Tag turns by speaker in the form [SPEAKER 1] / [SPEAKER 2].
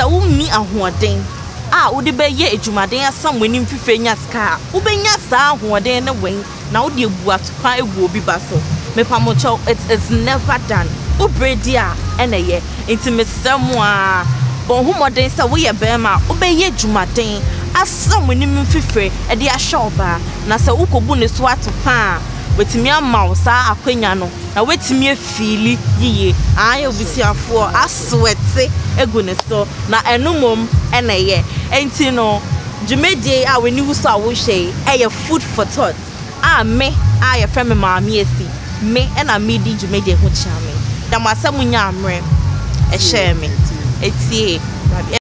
[SPEAKER 1] sa wo ni ahoɔden wo de be ye adwumaden asam wani mfife nya ska wo be nya saa ahoɔden ne wen na wo de ebu atopa egu obi ba so me pamocho it's never done wo bredi ene ye intimesem a bon hu moden sa wo ye be ma wo be ye adwumaden asam wani mfife e de ahwoba na sa wo kobu ne so atopa wetimi amaw saa akwanya no na wetimi afili yiye ayo bisiafo aswete egu ne so na enumom ene ye enti no dwumedie weni wuso awo hye eye food for thought me aye frɛ me maami esi me na me di dwumedie ho chia me da masam nya amre e hye me etie